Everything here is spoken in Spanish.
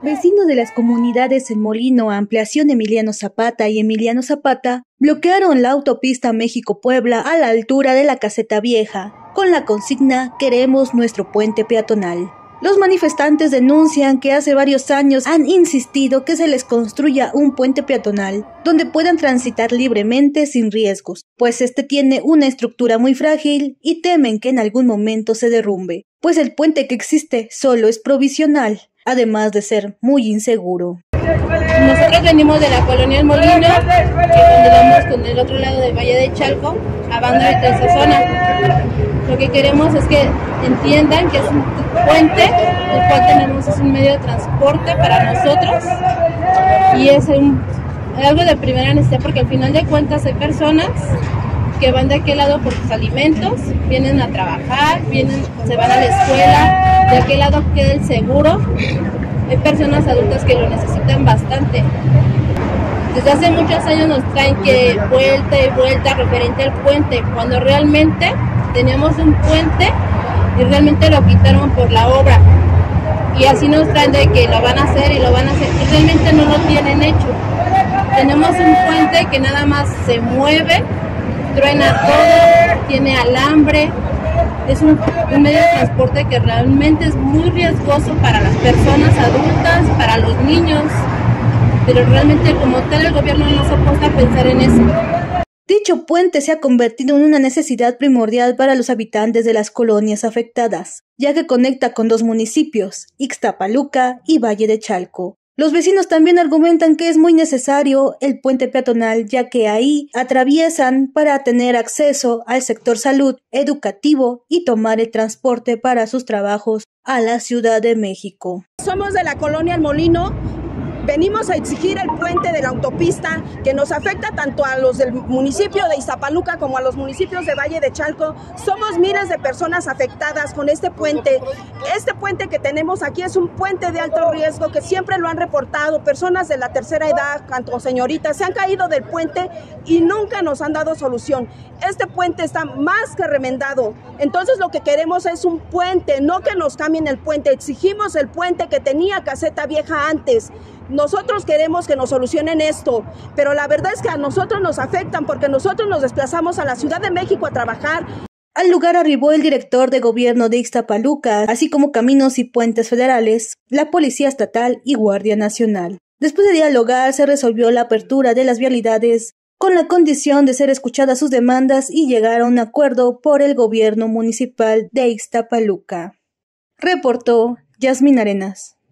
Vecinos de las comunidades El Molino, Ampliación Emiliano Zapata y Emiliano Zapata bloquearon la autopista México-Puebla a la altura de la Caseta Vieja, con la consigna "Queremos nuestro puente peatonal". Los manifestantes denuncian que hace varios años han insistido que se les construya un puente peatonal donde puedan transitar libremente sin riesgos, pues este tiene una estructura muy frágil y temen que en algún momento se derrumbe, pues el puente que existe solo es provisional, además de ser muy inseguro. Nosotros venimos de la colonia El Molino, que continuamos con el otro lado del Valle de Chalco, a banda de esa zona. Lo que queremos es que entiendan que es un puente, el cual tenemos es un medio de transporte para nosotros y es algo de primera necesidad, porque al final de cuentas hay personas que van de aquel lado por sus alimentos, vienen a trabajar, se van a la escuela, de aquel lado queda el seguro. Hay personas adultas que lo necesitan bastante. Desde hace muchos años nos traen que vuelta y vuelta referente al puente, cuando realmente teníamos un puente y realmente lo quitaron por la obra. Y así nos traen de que lo van a hacer y realmente no lo tienen hecho. Tenemos un puente que nada más se mueve, truena todo, tiene alambre. Es un medio de transporte que realmente es muy riesgoso para las personas adultas, para los niños, pero realmente como tal el gobierno no se ha puesto a pensar en eso. Dicho puente se ha convertido en una necesidad primordial para los habitantes de las colonias afectadas, ya que conecta con dos municipios, Ixtapaluca y Valle de Chalco. Los vecinos también argumentan que es muy necesario el puente peatonal, ya que ahí atraviesan para tener acceso al sector salud, educativo y tomar el transporte para sus trabajos a la Ciudad de México. Somos de la colonia El Molino. Venimos a exigir el puente de la autopista que nos afecta tanto a los del municipio de Ixtapaluca como a los municipios de Valle de Chalco. Somos miles de personas afectadas con este puente. Este puente que tenemos aquí es un puente de alto riesgo que siempre lo han reportado. Personas de la tercera edad, tanto señoritas, se han caído del puente y nunca nos han dado solución. Este puente está más que remendado. Entonces lo que queremos es un puente, no que nos cambien el puente. Exigimos el puente que tenía Caseta Vieja antes. Nosotros queremos que nos solucionen esto, pero la verdad es que a nosotros nos afectan porque nosotros nos desplazamos a la Ciudad de México a trabajar. Al lugar arribó el director de gobierno de Ixtapaluca, así como Caminos y Puentes Federales, la Policía Estatal y Guardia Nacional. Después de dialogar, se resolvió la apertura de las vialidades con la condición de ser escuchadas sus demandas y llegar a un acuerdo por el gobierno municipal de Ixtapaluca. Reportó Yasmín Arenas.